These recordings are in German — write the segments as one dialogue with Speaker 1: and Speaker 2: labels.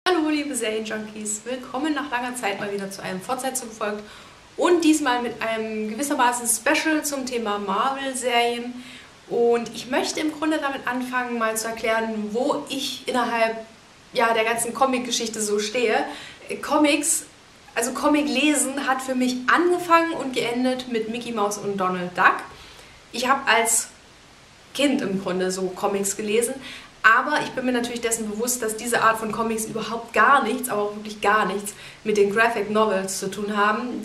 Speaker 1: Hallo liebe Serienjunkies, willkommen nach langer Zeit mal wieder zu einem Fortsetzung folgt und diesmal mit einem gewissermaßen Special zum Thema Marvel-Serien. Und ich möchte im Grunde damit anfangen, mal zu erklären, wo ich innerhalb der ganzen Comic-Geschichte so stehe. Comics, also Comic lesen, hat für mich angefangen und geendet mit Mickey Mouse und Donald Duck. Ich habe als Kind im Grunde so Comics gelesen. Aber ich bin mir natürlich dessen bewusst, dass diese Art von Comics überhaupt gar nichts, aber auch wirklich gar nichts mit den Graphic Novels zu tun haben,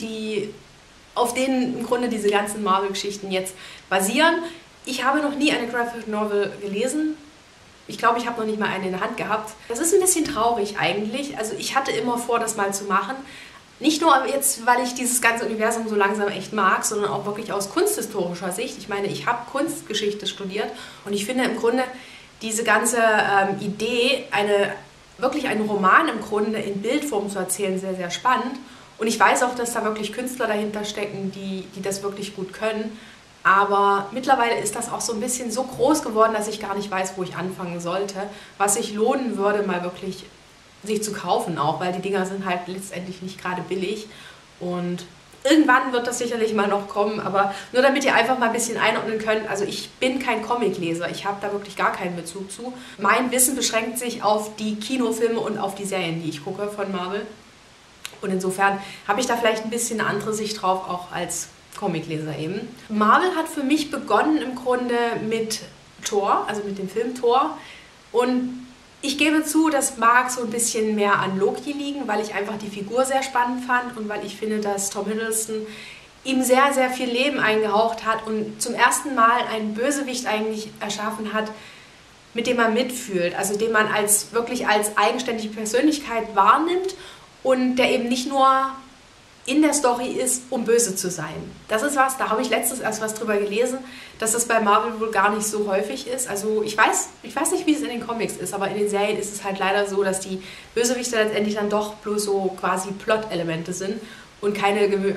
Speaker 1: auf denen im Grunde diese ganzen Marvel-Geschichten jetzt basieren. Ich habe noch nie eine Graphic Novel gelesen. Ich glaube, ich habe noch nicht mal eine in der Hand gehabt. Das ist ein bisschen traurig eigentlich. Also ich hatte immer vor, das mal zu machen. Nicht nur jetzt, weil ich dieses ganze Universum so langsam echt mag, sondern auch wirklich aus kunsthistorischer Sicht. Ich meine, ich habe Kunstgeschichte studiert und ich finde im Grunde diese ganze Idee, wirklich einen Roman im Grunde in Bildform zu erzählen, sehr, sehr spannend. Und ich weiß auch, dass da wirklich Künstler dahinter stecken, die das wirklich gut können. Aber mittlerweile ist das auch so ein bisschen so groß geworden, dass ich gar nicht weiß, wo ich anfangen sollte. Was sich lohnen würde, mal wirklich sich zu kaufen auch, weil die Dinger sind halt letztendlich nicht gerade billig. Und irgendwann wird das sicherlich mal noch kommen, aber nur damit ihr einfach mal ein bisschen einordnen könnt, also ich bin kein Comicleser, ich habe da wirklich gar keinen Bezug zu. Mein Wissen beschränkt sich auf die Kinofilme und auf die Serien, die ich gucke von Marvel. Und insofern habe ich da vielleicht ein bisschen eine andere Sicht drauf, auch als Comicleser eben. Marvel hat für mich begonnen im Grunde mit Thor, also mit dem Film Thor. Und ich gebe zu, das mag so ein bisschen mehr an Loki liegen, weil ich einfach die Figur sehr spannend fand und weil ich finde, dass Tom Hiddleston ihm sehr, sehr viel Leben eingehaucht hat und zum ersten Mal einen Bösewicht eigentlich erschaffen hat, mit dem man mitfühlt, also den man wirklich als eigenständige Persönlichkeit wahrnimmt und der eben nicht nur in der Story ist, um böse zu sein. Das ist was, da habe ich letztens erst was drüber gelesen, dass das bei Marvel wohl gar nicht so häufig ist. Also ich weiß nicht, wie es in den Comics ist, aber in den Serien ist es halt leider so, dass die Bösewichte letztendlich dann doch bloß so quasi Plot-Elemente sind und keine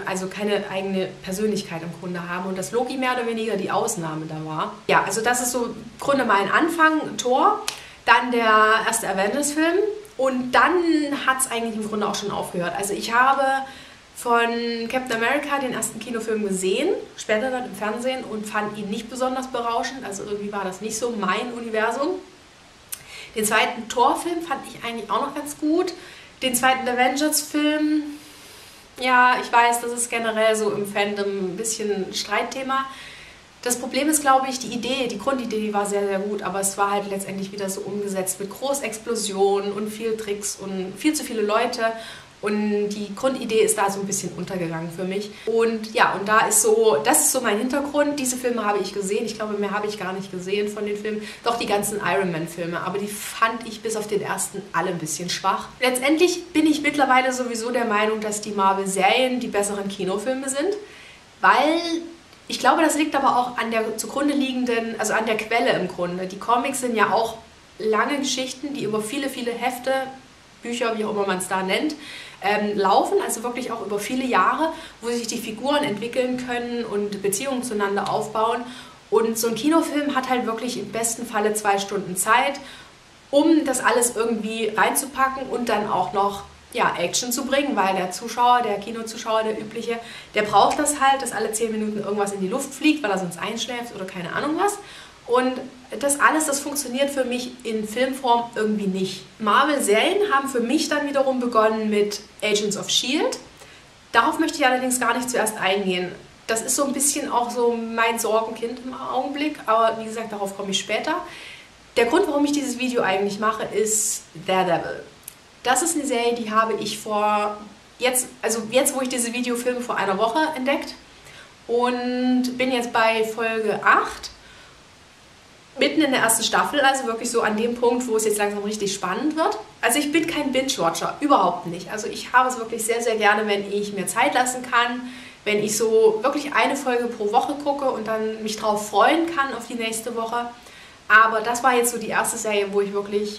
Speaker 1: eigene Persönlichkeit im Grunde haben und dass Loki mehr oder weniger die Ausnahme da war. Ja, also das ist so im Grunde mein Anfang, Thor, dann der erste Avengers-Film und dann hat es eigentlich im Grunde auch schon aufgehört. Also ich habe von Captain America den ersten Kinofilm gesehen, später dann im Fernsehen und fand ihn nicht besonders berauschend, also irgendwie war das nicht so mein Universum. Den zweiten Thor-Film fand ich eigentlich auch noch ganz gut. Den zweiten Avengers-Film, ja, ich weiß, das ist generell so im Fandom ein bisschen Streitthema. Das Problem ist, glaube ich, die Grundidee, die war sehr, sehr gut, aber es war halt letztendlich wieder so umgesetzt mit Großexplosionen und viel Tricks und viel zu viele Leute. Und die Grundidee ist da so ein bisschen untergegangen für mich. Und ja, und das ist so mein Hintergrund. Diese Filme habe ich gesehen. Ich glaube, mehr habe ich gar nicht gesehen von den Filmen. Doch die ganzen Iron Man-Filme. Aber die fand ich bis auf den ersten alle ein bisschen schwach. Letztendlich bin ich mittlerweile sowieso der Meinung, dass die Marvel-Serien die besseren Kinofilme sind. Weil ich glaube, das liegt aber auch an der zugrunde liegenden, also an der Quelle im Grunde. Die Comics sind ja auch lange Geschichten, die über viele, viele Hefte, Bücher, wie auch immer man es da nennt, laufen, also wirklich auch über viele Jahre, wo sich die Figuren entwickeln können und Beziehungen zueinander aufbauen. Und so ein Kinofilm hat halt wirklich im besten Falle 2 Stunden Zeit, um das alles irgendwie reinzupacken und dann auch noch Action zu bringen, weil der Kinozuschauer, der übliche, der braucht das halt, dass alle 10 Minuten irgendwas in die Luft fliegt, weil er sonst einschläft oder keine Ahnung was. Und das alles, das funktioniert für mich in Filmform irgendwie nicht. Marvel-Serien haben für mich dann wiederum begonnen mit Agents of S.H.I.E.L.D. Darauf möchte ich allerdings gar nicht zuerst eingehen. Das ist so ein bisschen auch so mein Sorgenkind im Augenblick, aber wie gesagt, darauf komme ich später. Der Grund, warum ich dieses Video eigentlich mache, ist Daredevil. Das ist eine Serie, die habe ich jetzt, wo ich dieses Video filme, vor einer Woche entdeckt und bin jetzt bei Folge 8. Mitten in der ersten Staffel, also wirklich so an dem Punkt, wo es jetzt langsam richtig spannend wird. Also ich bin kein Binge-Watcher, überhaupt nicht. Also ich habe es wirklich sehr, sehr gerne, wenn ich mir Zeit lassen kann, wenn ich so wirklich eine Folge pro Woche gucke und dann mich drauf freuen kann auf die nächste Woche. Aber das war jetzt so die erste Serie, wo ich wirklich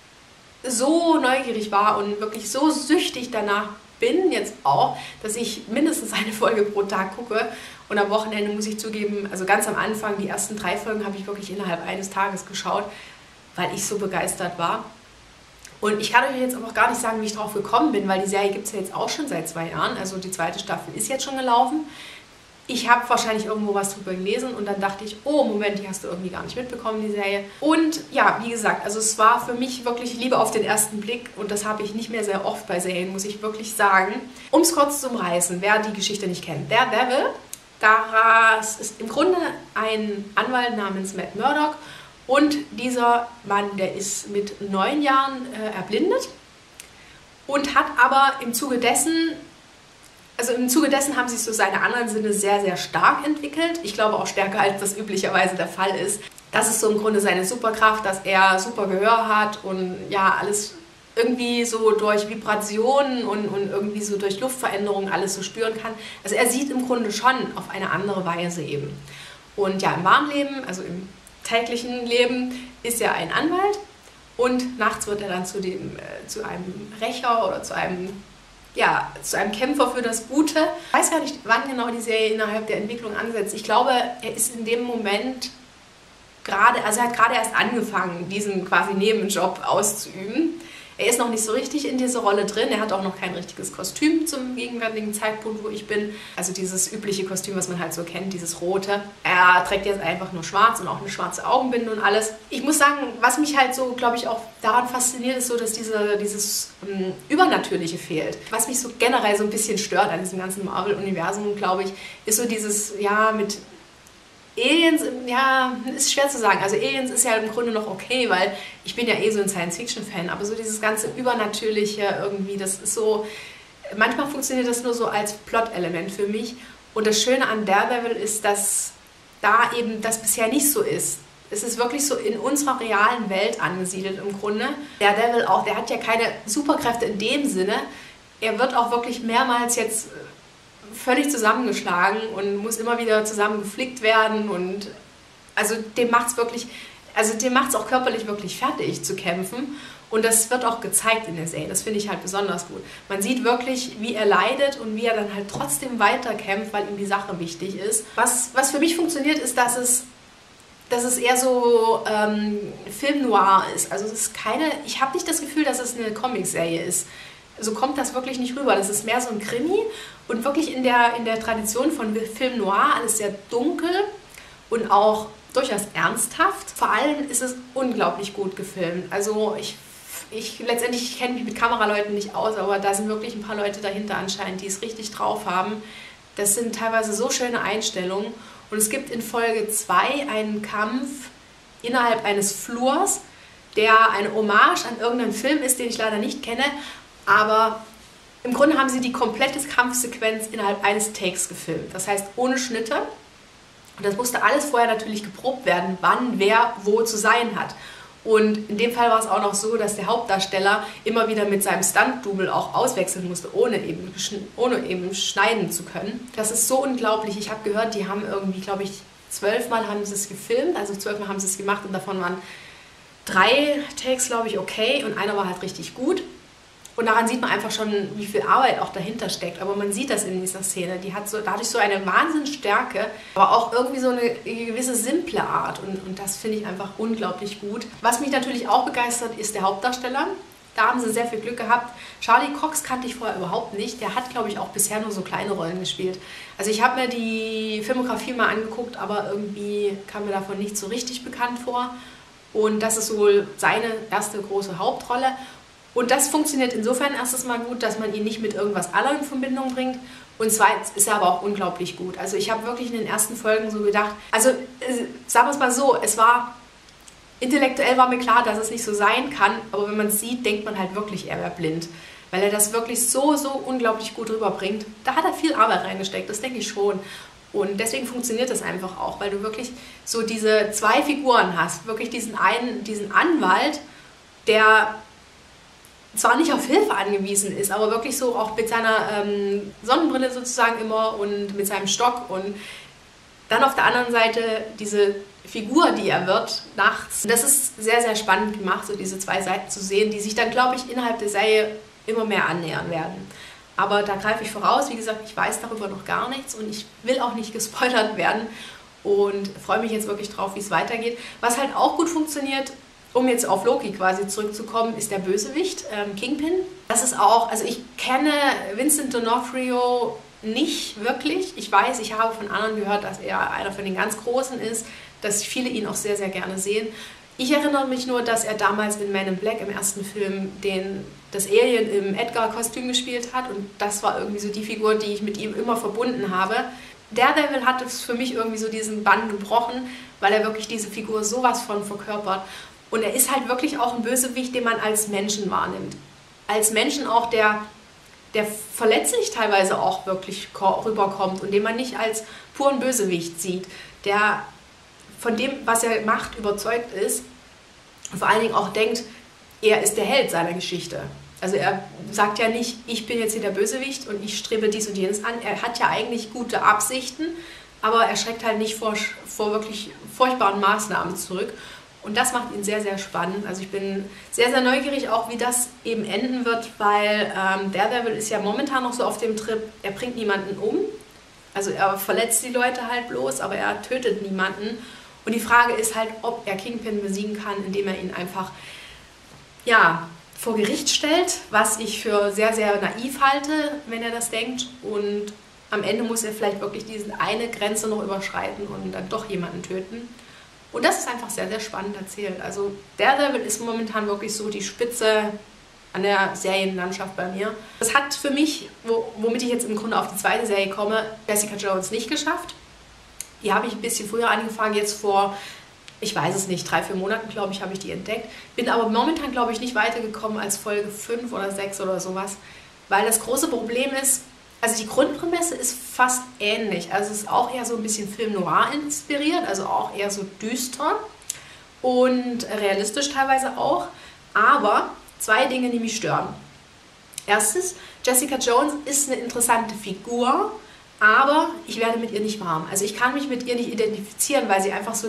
Speaker 1: so neugierig war und wirklich so süchtig danach bin jetzt auch, dass ich mindestens eine Folge pro Tag gucke. Und am Wochenende muss ich zugeben, also ganz am Anfang, die ersten 3 Folgen habe ich wirklich innerhalb eines Tages geschaut, weil ich so begeistert war. Und ich kann euch jetzt aber auch gar nicht sagen, wie ich drauf gekommen bin, weil die Serie gibt es ja jetzt auch schon seit 2 Jahren. Also die 2. Staffel ist jetzt schon gelaufen. Ich habe wahrscheinlich irgendwo was drüber gelesen und dann dachte ich, oh Moment, die hast du irgendwie gar nicht mitbekommen, die Serie. Und ja, wie gesagt, also es war für mich wirklich Liebe auf den ersten Blick und das habe ich nicht mehr sehr oft bei Serien, muss ich wirklich sagen. Um es kurz zu umreißen, wer die Geschichte nicht kennt. Daredevil, das ist im Grunde ein Anwalt namens Matt Murdock und dieser Mann, der ist mit 9 Jahren erblindet und hat aber im Zuge dessen haben sich so seine anderen Sinne sehr, sehr stark entwickelt. Ich glaube auch stärker, als das üblicherweise der Fall ist. Das ist so im Grunde seine Superkraft, dass er super Gehör hat und ja, alles irgendwie so durch Vibrationen und irgendwie so durch Luftveränderungen alles so spüren kann. Also er sieht im Grunde schon auf eine andere Weise eben. Und ja, im wahren Leben, also im täglichen Leben, ist er ein Anwalt und nachts wird er dann zu einem Rächer oder zu einem Kämpfer für das Gute. Ich weiß gar nicht, wann genau die Serie innerhalb der Entwicklung ansetzt. Ich glaube, er ist in dem Moment er hat gerade erst angefangen, diesen quasi Nebenjob auszuüben. Er ist noch nicht so richtig in diese Rolle drin. Er hat auch noch kein richtiges Kostüm zum gegenwärtigen Zeitpunkt, wo ich bin. Also dieses übliche Kostüm, was man halt so kennt, dieses rote. Er trägt jetzt einfach nur schwarz und auch eine schwarze Augenbinde und alles. Ich muss sagen, was mich halt so, glaube ich, auch daran fasziniert, ist so, dass dieses Übernatürliche fehlt. Was mich so generell so ein bisschen stört an diesem ganzen Marvel-Universum, glaube ich, ist so dieses, ja, mit Aliens, ja, ist schwer zu sagen. Also Aliens ist ja im Grunde noch okay, weil ich bin ja eh so ein Science-Fiction-Fan, aber so dieses ganze Übernatürliche irgendwie, das ist so, manchmal funktioniert das nur so als Plot-Element für mich. Und das Schöne an Daredevil ist, dass da eben das bisher nicht so ist. Es ist wirklich so in unserer realen Welt angesiedelt im Grunde. Daredevil auch, der hat ja keine Superkräfte in dem Sinne. Er wird auch wirklich mehrmals jetzt völlig zusammengeschlagen und muss immer wieder zusammen geflickt werden und also dem macht es auch körperlich wirklich fertig zu kämpfen und das wird auch gezeigt in der Serie, das finde ich halt besonders gut. Man sieht wirklich, wie er leidet und wie er dann halt trotzdem weiterkämpft, weil ihm die Sache wichtig ist. Was für mich funktioniert, ist, dass es eher so Film noir ist, also es ist ich habe nicht das Gefühl, dass es eine Comicserie ist. So kommt das wirklich nicht rüber. Das ist mehr so ein Krimi und wirklich in der Tradition von Film Noir, alles sehr dunkel und auch durchaus ernsthaft. Vor allem ist es unglaublich gut gefilmt. Also letztendlich kenne mich mit Kameraleuten nicht aus, aber da sind wirklich ein paar Leute dahinter anscheinend, die es richtig drauf haben. Das sind teilweise so schöne Einstellungen und es gibt in Folge 2 einen Kampf innerhalb eines Flurs, der eine Hommage an irgendeinen Film ist, den ich leider nicht kenne. Aber im Grunde haben sie die komplette Kampfsequenz innerhalb eines Takes gefilmt. Das heißt, ohne Schnitte. Und das musste alles vorher natürlich geprobt werden, wann wer wo zu sein hat. Und in dem Fall war es auch noch so, dass der Hauptdarsteller immer wieder mit seinem Stunt-Double auch auswechseln musste, ohne eben schneiden zu können. Das ist so unglaublich. Ich habe gehört, die haben irgendwie, glaube ich, 12 Mal haben sie es gefilmt. Also 12 Mal haben sie es gemacht und davon waren 3 Takes, glaube ich, okay. Und einer war halt richtig gut. Und daran sieht man einfach schon, wie viel Arbeit auch dahinter steckt. Aber man sieht das in dieser Szene. Die hat dadurch so eine Wahnsinnsstärke, aber auch irgendwie so eine gewisse simple Art. Und das finde ich einfach unglaublich gut. Was mich natürlich auch begeistert, ist der Hauptdarsteller. Da haben sie sehr viel Glück gehabt. Charlie Cox kannte ich vorher überhaupt nicht. Der hat, glaube ich, auch bisher nur so kleine Rollen gespielt. Also ich habe mir die Filmografie mal angeguckt, aber irgendwie kam mir davon nicht so richtig bekannt vor. Und das ist wohl seine erste große Hauptrolle. Und das funktioniert insofern erstes Mal gut, dass man ihn nicht mit irgendwas anderem in Verbindung bringt. Und zweitens ist er aber auch unglaublich gut. Also ich habe wirklich in den ersten Folgen so gedacht, also sagen wir es mal so, intellektuell war mir klar, dass es nicht so sein kann, aber wenn man es sieht, denkt man halt wirklich, er wäre blind. Weil er das wirklich so unglaublich gut rüberbringt. Da hat er viel Arbeit reingesteckt, das denke ich schon. Und deswegen funktioniert das einfach auch, weil du wirklich so diese 2 Figuren hast. Wirklich diesen Anwalt, der zwar nicht auf Hilfe angewiesen ist, aber wirklich so auch mit seiner Sonnenbrille sozusagen immer und mit seinem Stock und dann auf der anderen Seite diese Figur, die er wird, nachts. Das ist sehr, sehr spannend gemacht, so diese 2 Seiten zu sehen, die sich dann, glaube ich, innerhalb der Serie immer mehr annähern werden. Aber da greife ich voraus, wie gesagt, ich weiß darüber noch gar nichts und ich will auch nicht gespoilert werden und freue mich jetzt wirklich drauf, wie es weitergeht. Was halt auch gut funktioniert, Um jetzt auf Loki quasi zurückzukommen, ist der Bösewicht, Kingpin. Das ist auch, also ich kenne Vincent D'Onofrio nicht wirklich. Ich weiß, ich habe von anderen gehört, dass er einer von den ganz Großen ist, dass viele ihn auch sehr, sehr gerne sehen. Ich erinnere mich nur, dass er damals in Man in Black im ersten Film das Alien im Edgar-Kostüm gespielt hat und das war irgendwie so die Figur, die ich mit ihm immer verbunden habe. Daredevil hat es für mich irgendwie so diesen Bann gebrochen, weil er wirklich diese Figur sowas von verkörpert. Und er ist halt wirklich auch ein Bösewicht, den man als Menschen wahrnimmt. Als Menschen auch, der verletzlich teilweise auch wirklich rüberkommt und den man nicht als puren Bösewicht sieht, der von dem, was er macht, überzeugt ist und vor allen Dingen auch denkt, er ist der Held seiner Geschichte. Also er sagt ja nicht, ich bin jetzt hier der Bösewicht und ich strebe dies und jenes an. Er hat ja eigentlich gute Absichten, aber er schreckt halt nicht vor wirklich furchtbaren Maßnahmen zurück. Und das macht ihn sehr, sehr spannend. Also ich bin sehr, sehr neugierig auch, wie das eben enden wird, weil Daredevil ist ja momentan noch so auf dem Trip, er bringt niemanden um. Also er verletzt die Leute halt bloß, aber er tötet niemanden. Und die Frage ist halt, ob er Kingpin besiegen kann, indem er ihn einfach, ja, vor Gericht stellt, was ich für sehr, sehr naiv halte, wenn er das denkt. Und am Ende muss er vielleicht wirklich diese eine Grenze noch überschreiten und dann doch jemanden töten. Und das ist einfach sehr, sehr spannend erzählt. Also Daredevil ist momentan wirklich so die Spitze an der Serienlandschaft bei mir. Das hat für mich, womit ich jetzt im Grunde auf die zweite Serie komme, Jessica Jones nicht geschafft. Die habe ich ein bisschen früher angefangen, jetzt vor, ich weiß es nicht, 3-4 Monaten, glaube ich, habe ich die entdeckt. Bin aber momentan, glaube ich, nicht weitergekommen als Folge 5 oder 6 oder sowas. Weil das große Problem ist, also die Grundprämisse ist fast ähnlich. Also es ist auch eher so ein bisschen Film Noir inspiriert, also auch eher so düster und realistisch teilweise auch. Aber 2 Dinge, die mich stören. Erstens, Jessica Jones ist eine interessante Figur, aber ich werde mit ihr nicht warm. Also ich kann mich mit ihr nicht identifizieren, weil sie einfach so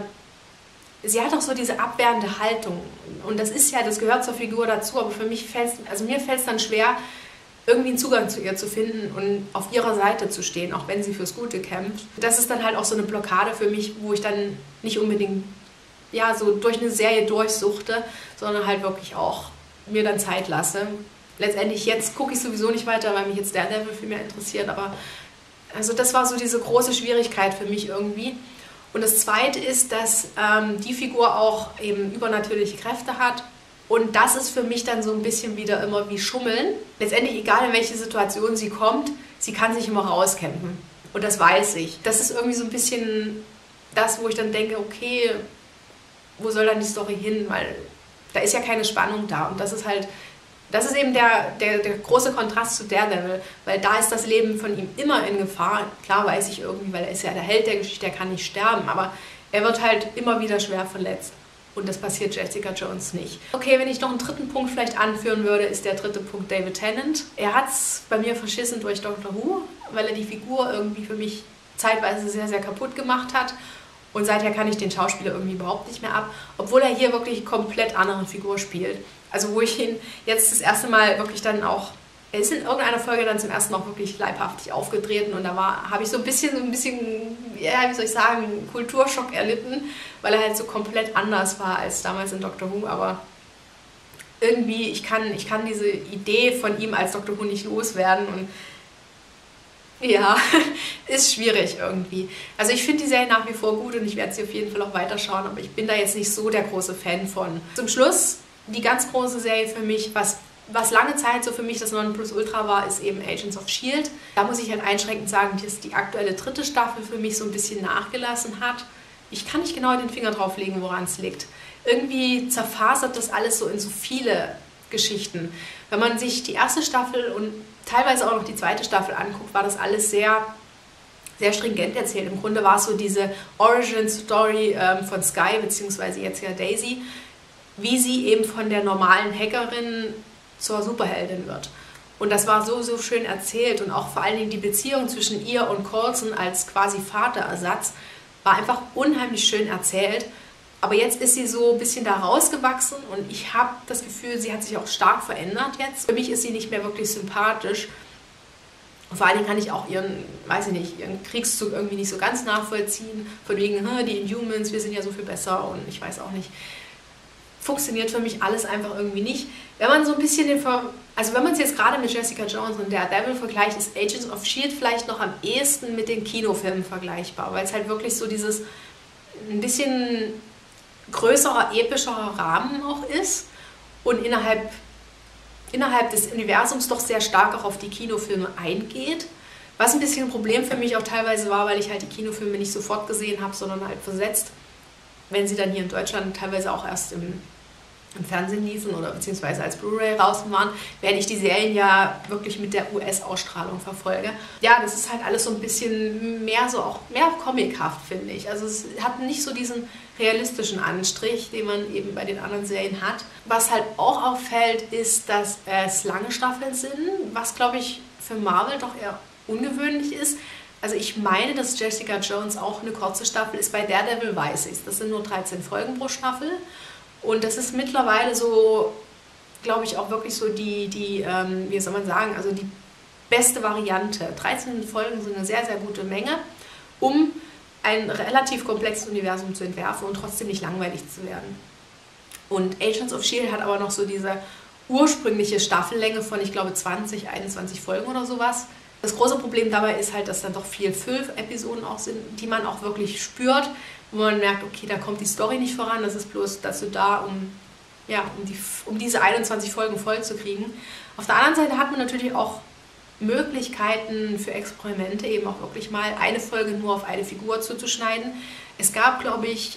Speaker 1: sie hat auch so diese abwehrende Haltung. Und das ist ja, das gehört zur Figur dazu, aber für mich mir fällt es dann schwer, irgendwie einen Zugang zu ihr zu finden und auf ihrer Seite zu stehen, auch wenn sie fürs Gute kämpft. Das ist dann halt auch so eine Blockade für mich, wo ich dann nicht unbedingt ja, so durch eine Serie durchsuchte, sondern halt wirklich auch mir dann Zeit lasse. Letztendlich jetzt gucke ich sowieso nicht weiter, weil mich jetzt Daredevil viel mehr interessiert, aber also das war so diese große Schwierigkeit für mich irgendwie. Und das Zweite ist, dass die Figur auch eben übernatürliche Kräfte hat. Und das ist für mich dann so ein bisschen wieder immer wie Schummeln. Letztendlich, egal in welche Situation sie kommt, sie kann sich immer rauskämpfen. Und das weiß ich. Das ist irgendwie so ein bisschen das, wo ich dann denke, okay, wo soll dann die Story hin? Weil da ist ja keine Spannung da. Und das ist halt, das ist eben der große Kontrast zu Daredevil. Weil da ist das Leben von ihm immer in Gefahr. Klar weiß ich irgendwie, weil er ist ja der Held der Geschichte, er kann nicht sterben. Aber er wird halt immer wieder schwer verletzt. Und das passiert Jessica Jones nicht. Okay, wenn ich noch einen dritten Punkt vielleicht anführen würde, ist der dritte Punkt David Tennant. Er hat es bei mir verschissen durch Doctor Who, weil er die Figur irgendwie für mich zeitweise sehr, sehr kaputt gemacht hat. Und seither kann ich den Schauspieler irgendwie überhaupt nicht mehr ab, obwohl er hier wirklich komplett andere Figur spielt. Also wo ich ihn jetzt das erste Mal wirklich dann auch, er ist in irgendeiner Folge dann zum ersten Mal auch wirklich leibhaftig aufgetreten und da habe ich so ein bisschen, ja, wie soll ich sagen, Kulturschock erlitten, weil er halt so komplett anders war als damals in Doctor Who, aber irgendwie, ich kann diese Idee von ihm als Doctor Who nicht loswerden und ja, ist schwierig irgendwie. Also ich finde die Serie nach wie vor gut und ich werde sie auf jeden Fall auch weiterschauen, aber ich bin da jetzt nicht so der große Fan von. Zum Schluss, die ganz große Serie für mich, was lange Zeit so für mich das Nonplusultra war, ist eben Agents of S.H.I.E.L.D. Da muss ich halt einschränkend sagen, dass die aktuelle 3. Staffel für mich so ein bisschen nachgelassen hat. Ich kann nicht genau den Finger drauf legen, woran es liegt. Irgendwie zerfasert das alles so in so viele Geschichten. Wenn man sich die erste Staffel und teilweise auch noch die 2. Staffel anguckt, war das alles sehr, sehr stringent erzählt. Im Grunde war es so diese Origin-Story von Skye, beziehungsweise jetzt ja Daisy, wie sie eben von der normalen Hackerin zur Superheldin wird. Und das war so, so schön erzählt und auch vor allen Dingen die Beziehung zwischen ihr und Coulson als quasi Vaterersatz war einfach unheimlich schön erzählt. Aber jetzt ist sie so ein bisschen da rausgewachsen und ich habe das Gefühl, sie hat sich auch stark verändert jetzt. Für mich ist sie nicht mehr wirklich sympathisch. Und vor allen Dingen kann ich auch ihren Kriegszug irgendwie nicht so ganz nachvollziehen. Von wegen, die Inhumans, wir sind ja so viel besser und ich weiß auch nicht. funktioniert für mich alles einfach irgendwie nicht. Wenn man so ein bisschen wenn man es jetzt gerade mit Jessica Jones und Daredevil vergleicht, ist Agents of S.H.I.E.L.D. vielleicht noch am ehesten mit den Kinofilmen vergleichbar, weil es halt wirklich so dieses ein bisschen größerer, epischerer Rahmen auch ist und innerhalb des Universums doch sehr stark auch auf die Kinofilme eingeht. Was ein bisschen ein Problem für mich auch teilweise war, weil ich halt die Kinofilme nicht sofort gesehen habe, sondern halt versetzt, wenn sie dann hier in Deutschland teilweise auch erst im Fernsehen liefen oder beziehungsweise als Blu-ray draußen waren, während ich die Serien ja wirklich mit der US-Ausstrahlung verfolge. Ja, das ist halt alles so ein bisschen mehr comichaft, finde ich. Also es hat nicht so diesen realistischen Anstrich, den man eben bei den anderen Serien hat. Was halt auch auffällt, ist, dass es lange Staffeln sind, was, glaube ich, für Marvel doch eher ungewöhnlich ist. Also ich meine, dass Jessica Jones auch eine kurze Staffel ist. Bei Daredevil weiß ich es. Das sind nur 13 Folgen pro Staffel. Und das ist mittlerweile so, glaube ich, auch wirklich so wie soll man sagen, also die beste Variante. 13 Folgen sind eine sehr, sehr gute Menge, um ein relativ komplexes Universum zu entwerfen und trotzdem nicht langweilig zu werden. Und Agents of S.H.I.E.L.D. hat aber noch so diese ursprüngliche Staffellänge von, ich glaube, 20, 21 Folgen oder sowas. Das große Problem dabei ist halt, dass dann doch viel Füll-Episoden auch sind, die man auch wirklich spürt, wo man merkt, okay, da kommt die Story nicht voran, das ist bloß dazu da, um diese 21 Folgen voll zu kriegen. Auf der anderen Seite hat man natürlich auch Möglichkeiten für Experimente, eben auch wirklich mal eine Folge nur auf eine Figur zuzuschneiden. Es gab, glaube ich,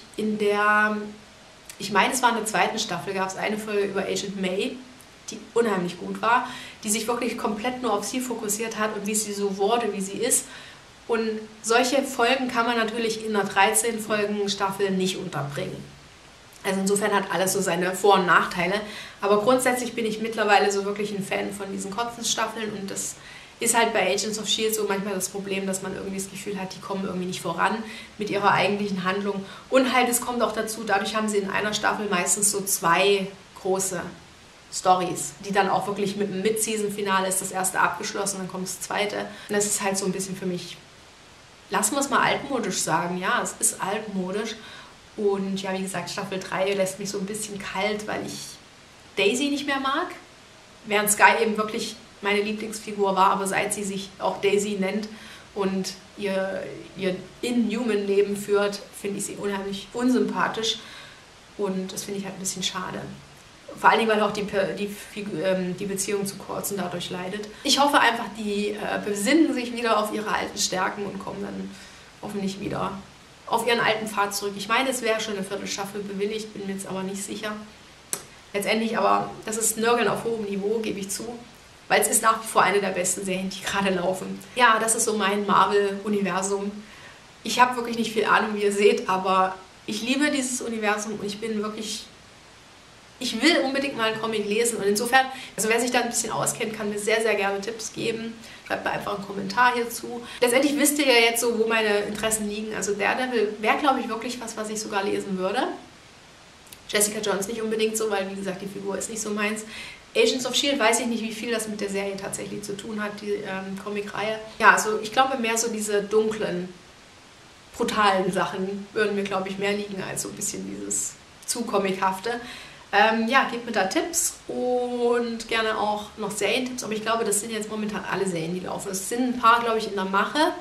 Speaker 1: ich meine, es war in der zweiten Staffel, gab es eine Folge über Agent May, die unheimlich gut war, die sich wirklich komplett nur auf sie fokussiert hat und wie sie so wurde, wie sie ist. Und solche Folgen kann man natürlich in einer 13-Folgen-Staffel nicht unterbringen. Also insofern hat alles so seine Vor- und Nachteile. Aber grundsätzlich bin ich mittlerweile so wirklich ein Fan von diesen kurzen Staffeln und das ist halt bei Agents of S.H.I.E.L.D. so manchmal das Problem, dass man irgendwie das Gefühl hat, die kommen irgendwie nicht voran mit ihrer eigentlichen Handlung. Und halt, es kommt auch dazu, dadurch haben sie in einer Staffel meistens so 2 große Stories, die dann auch wirklich mit dem Mid-Season-Finale ist das erste abgeschlossen, dann kommt das zweite. Und das ist halt so ein bisschen für mich, lassen wir es mal altmodisch sagen, ja, es ist altmodisch. Und ja, wie gesagt, Staffel 3 lässt mich so ein bisschen kalt, weil ich Daisy nicht mehr mag. Während Skye eben wirklich meine Lieblingsfigur war, aber seit sie sich auch Daisy nennt und ihr Inhuman-Leben führt, finde ich sie unheimlich unsympathisch. Und das finde ich halt ein bisschen schade. Vor allen Dingen, weil auch die Beziehung zu Coulson dadurch leidet. Ich hoffe einfach, die besinnen sich wieder auf ihre alten Stärken und kommen dann hoffentlich wieder auf ihren alten Pfad zurück. Ich meine, es wäre schon eine Viertelstaffel bewilligt, bin mir jetzt aber nicht sicher. Letztendlich aber, das ist Nörgeln auf hohem Niveau, gebe ich zu. Weil es ist nach wie vor eine der besten Serien, die gerade laufen. Ja, das ist so mein Marvel-Universum. Ich habe wirklich nicht viel Ahnung, wie ihr seht, aber ich liebe dieses Universum und ich will unbedingt mal einen Comic lesen und insofern, also wer sich da ein bisschen auskennt, kann mir sehr, sehr gerne Tipps geben. Schreibt mir einfach einen Kommentar hierzu. Letztendlich wisst ihr ja jetzt so, wo meine Interessen liegen. Also Daredevil wäre, glaube ich, wirklich was ich sogar lesen würde. Jessica Jones nicht unbedingt so, weil, wie gesagt, die Figur ist nicht so meins. Agents of S.H.I.E.L.D. weiß ich nicht, wie viel das mit der Serie tatsächlich zu tun hat, die Comic-Reihe. Ja, also ich glaube mehr so diese dunklen, brutalen Sachen würden mir, glaube ich, mehr liegen als so ein bisschen dieses zu comichafte. Ja, gebt mir da Tipps und gerne auch noch Serientipps, aber ich glaube, das sind jetzt momentan alle Serien, die laufen. Es sind ein paar, glaube ich, in der Mache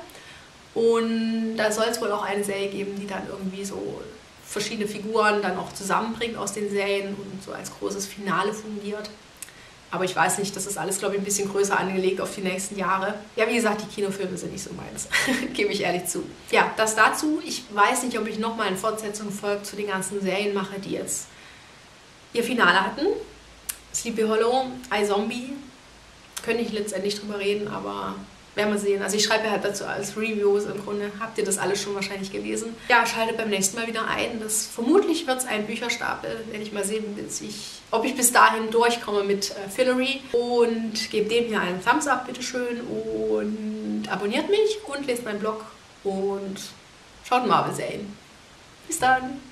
Speaker 1: und da soll es wohl auch eine Serie geben, die dann irgendwie so verschiedene Figuren dann auch zusammenbringt aus den Serien und so als großes Finale fungiert. Aber ich weiß nicht, das ist alles, glaube ich, ein bisschen größer angelegt auf die nächsten Jahre. Ja, wie gesagt, die Kinofilme sind nicht so meins, gebe ich ehrlich zu. Ja, das dazu. Ich weiß nicht, ob ich nochmal eine Fortsetzung folgt zu den ganzen Serien mache, die jetzt ihr Finale hatten. Sleepy Hollow, iZombie, könnte ich letztendlich drüber reden, aber werden wir sehen. Also ich schreibe ja halt dazu als Reviews im Grunde. Habt ihr das alles schon wahrscheinlich gelesen? Ja, schaltet beim nächsten Mal wieder ein. Vermutlich wird es ein Bücherstapel. Werde ich mal sehen, ob ich bis dahin durchkomme mit Fillory. Und gebt dem hier einen Thumbs up, bitteschön. Und abonniert mich und lest meinen Blog und schaut Marvel-Serien. Bis dann!